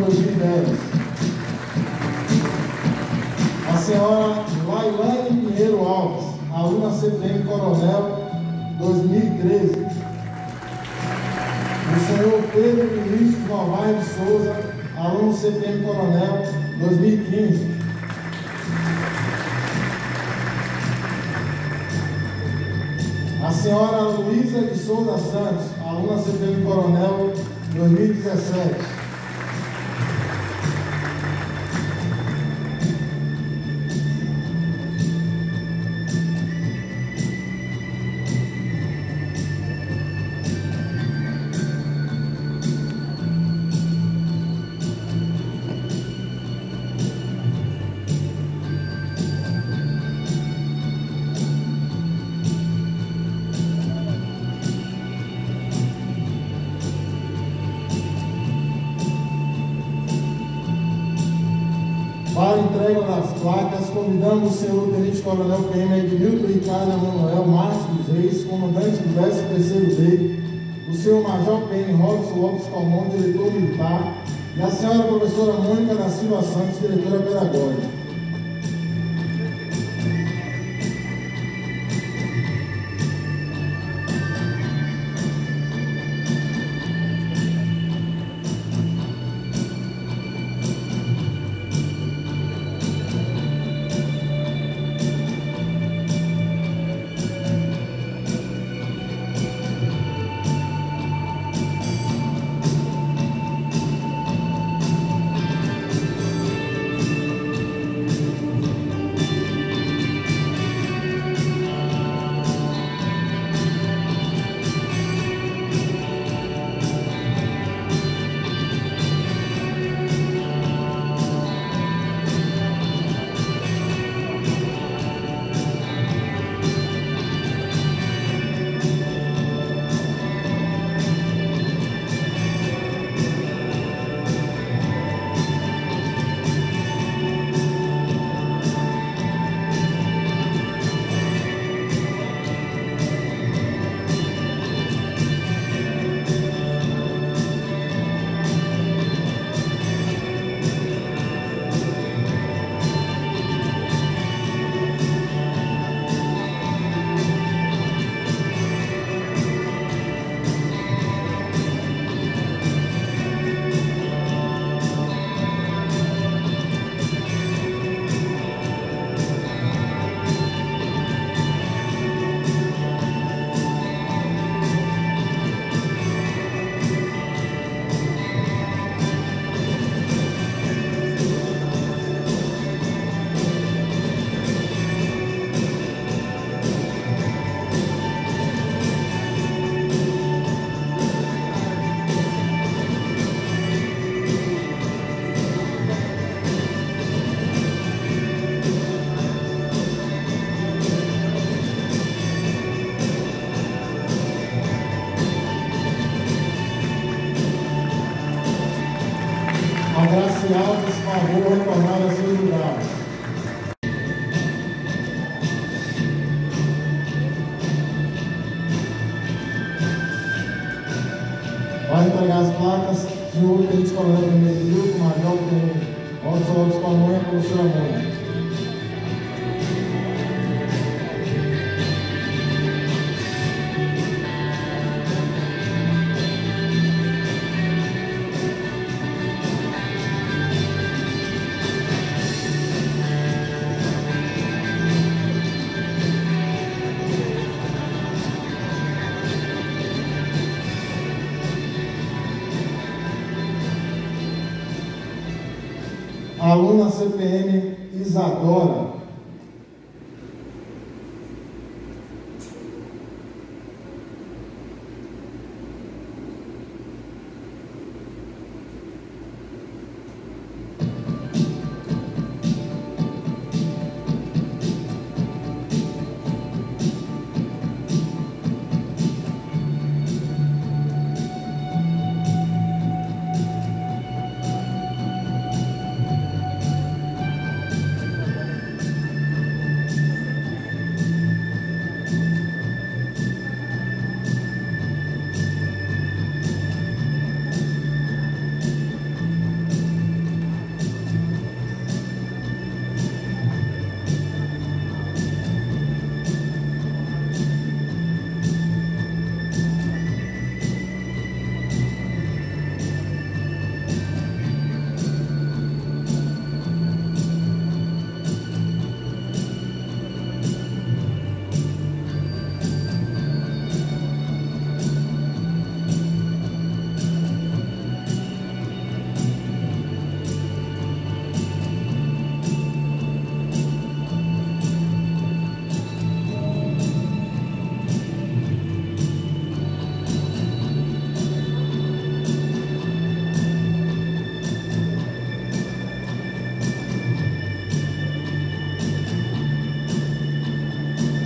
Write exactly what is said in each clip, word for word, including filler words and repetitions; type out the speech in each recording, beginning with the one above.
dois mil e dez. A senhora Lailane Pinheiro Alves, aluna C P M Coronel dois mil e treze. O senhor Pedro Vinícius Novaes de Souza, aluno C P M Coronel dois mil e quinze. A senhora Luísa de Souza Santos, aluna C P M Coronel dois mil e dezessete. Para entrega das placas, convidamos o senhor Tenente Coronel P M Edmilton Ricardo Emanuel Marques dos Reis, comandante do décimo terceiro B, o senhor Major P M Robson Lopes Calmon, diretor militar, e a senhora professora Mônica da Silva Santos, diretora pedagógica. Agraciados, por favor, retornar a seus lugares. Vai entregar as placas, senhor Tenente Coronel Primeiro Grupo, Major P M Robson Lopes Calmon e a professora Mônica. Aluna C P M Isadora.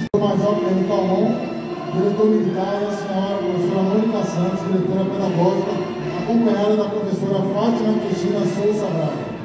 O Major Pedro Calmon, diretor militar, e a senhora professora Mônica Santos, diretora pedagógica, acompanhada da professora Fátima Cristina Souza Braga.